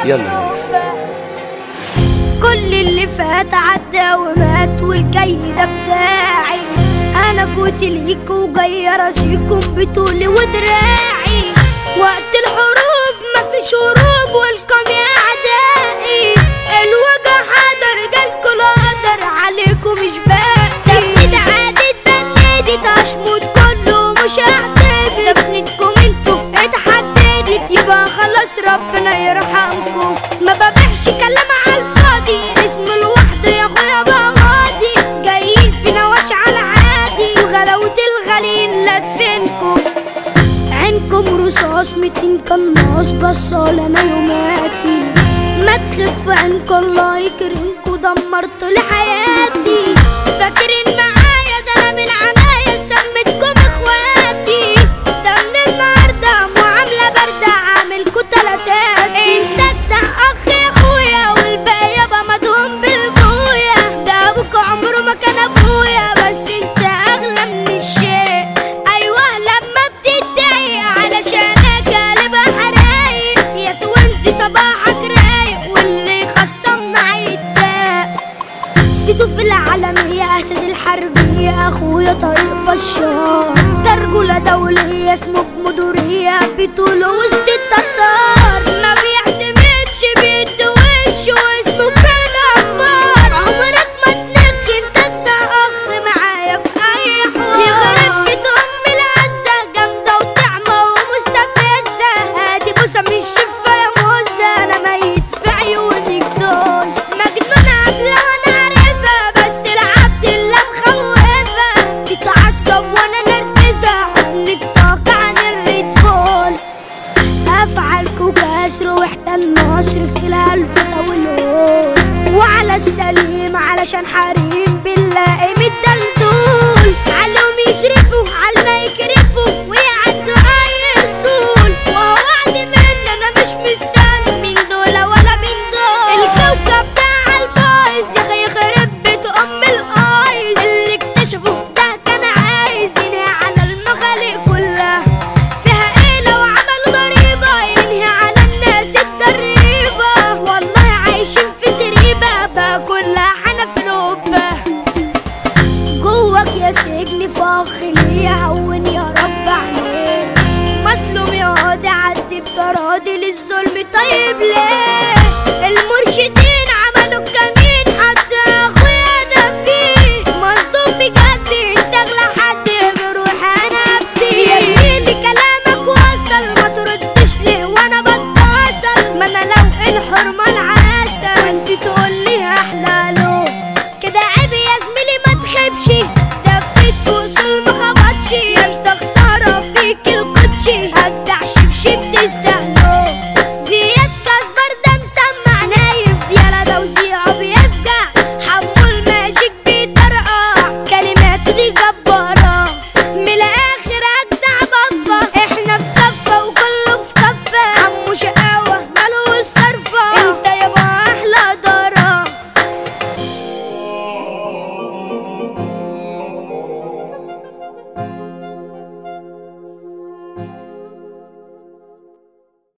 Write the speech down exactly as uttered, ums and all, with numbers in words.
يلا يا نيف. كل اللي فات عدى ومات والجاي ده بتاعي. انا فوت ليك وجاي اراسيكم بطولي ودراعي. وقت الحروب مفيش هروب والكم يا اعدائي. الوجع حاضر جالكوا القدر عليكم مش باقي. دفنت عادت بندت هشموت كله مش هعتدل. دفنتكم انتوا اتحددت يبقى خلاص ربنا يرحمكم. ما ببيعش كلام عالفاضي اسم لوحده يا اخويا بقى غاضي. جايين في نواش على عادي وغلاوة الغالين لا تفنكم. عينكم رصاص ميتين قناص بصالة انا يوماتي. ما تخف عينكم الله يكرمكم دمرتوا لحياتي. فاكرين معايا ده انا من عنايا سميتكم اخواتي. ده من النهارده معاملة باردة عاملكوا تلاتاتي. انت اجدع اخ يا اخويا والباقي يابا مدهون بالبويا. ده ابوك عمره ما كان ابويا بس انت اغلى من الشيء. ايوه لما بتتضايق علشانك قلبها حرايق. يا توينزي صباحك رايق واللي خصمنا هيتضايق. سيتو في العالمية اسد الحربية اخويا طريق بشار. ده رجولة دولية اسمه بمدورية بطوله وسط التتار. ما بيعتمدش بيد وشه واسمه في الاخبار. عمرك ما تنخن ده انت اخ معايا في اي حوار. يخرب بيت ام العزة جامدة وطعمة ومستفزة. هادي بوسة مش شفة يا موزة انا ميت في عيونك دول. مجنونة قبل وانا عارفها بس العبد اللي مخوفة. تتعصب وانا نرفزة حضنك طاقة عن الريد بول. افعالكوا كسر واحدى النصر في الهلفة والهول. وعلى السليم علشان حريم بالله مدلدول. علهم يشرفوا علنا يكرفوا ويعدوا اي اصول. وهو وعد مني انا مش مستني من دول ولا من دول. الكوكب بتاع البايظ يا اخي يخرب بيت ام الايس. اللي اكتشفوا ده كان عايز ينهي على المخالق كلها. فيها ايه لو عملوا ضريبة ينهي على الناس الضريبة. والله عايشين في زريبة بقى كلها حنف القبة. جواك يا سجن فخ ليا هون يا رب عليك. مظلوم يقعد يعدي بتراضي للظلم طيب ليه. المرشدين عملوا الكمين حتى اخويا انا فيه. مظلوم بجد انت اغلى حد بروح انا ابدي. يا زميلي كلامك وصل ما تردش ليه وانا بتواصل. ما انا لو الحرمة العسل وانت تقولي احلى له. كده عيب يا زميلي ما تخيبش. دفيت في وصول ما خبطش. انت خسارة فيك الكوتشي هجدع شبشب تستاهله. زياد كاسبر ده مسمع نايف يالا ده وزيعه بيفجع. حمول ماجيك بيطرقع كلماته دي جبارة. من الاخر اجدع بفة احنا في كفة وكله في كفة. عمو شقاوة مالهوش صرفة انت يابا احلى دارة.